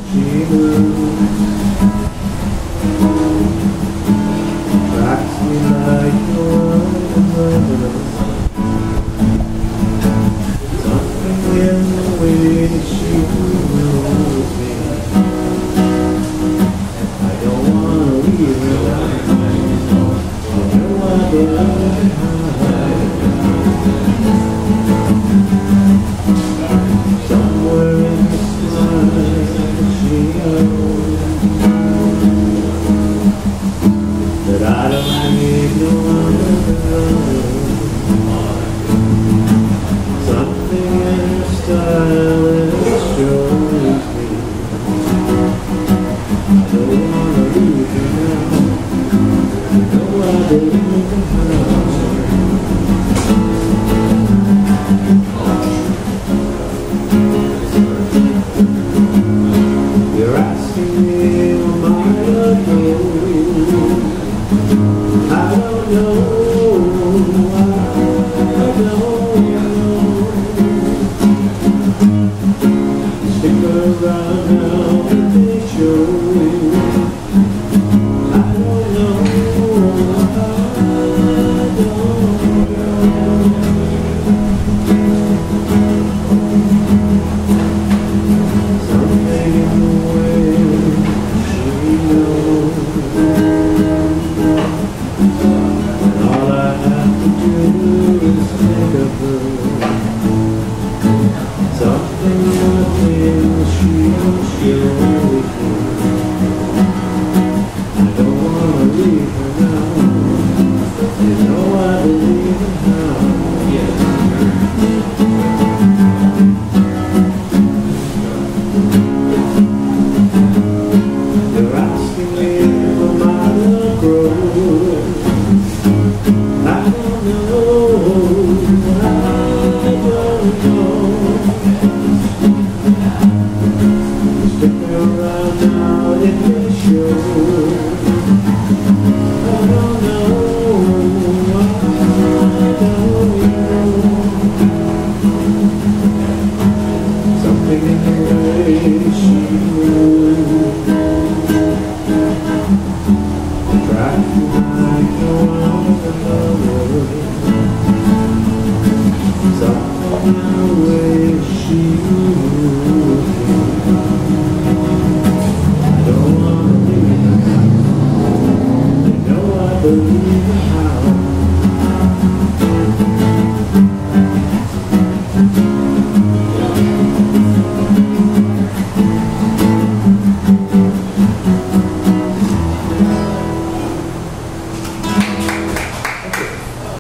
she moves, tracks me like no other. Something in the way that she moves me, I don't wanna leave her now. You know I believe her. Somewhere in the smile she knows that I don't need no other love. Something in her style that shows me I don't wanna leave her now. You know I believe in her. You're asking me am I alone? I don't know, I don't know. Stick around now and they show. I don't know, I don't know. Something in the way she knows, and all I have to do is think of her. Something within she will show me. I don't wanna leave her now. You know I believe in her. You're asking me if I'm out of growth. I don't know, I don't know. Stick around now in the show. I don't know, I don't know. Something in the way she moves, tracking like no other. Something in the way she moves, I don't wanna leave her. You know I believe in her.